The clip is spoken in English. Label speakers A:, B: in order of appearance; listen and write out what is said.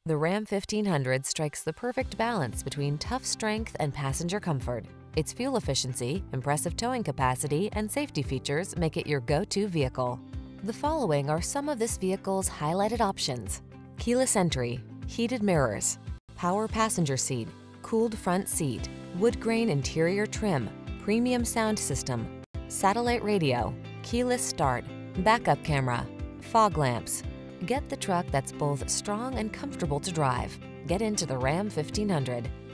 A: The Ram 1500 strikes the perfect balance between tough strength and passenger comfort. Its fuel efficiency, impressive towing capacity, and safety features make it your go-to vehicle. The following are some of this vehicle's highlighted options: keyless entry, heated mirrors, power passenger seat, cooled front seat, wood grain interior trim, premium sound system, satellite radio, keyless start, backup camera, fog lamps. Get the truck that's both strong and comfortable to drive. Get into the Ram 1500.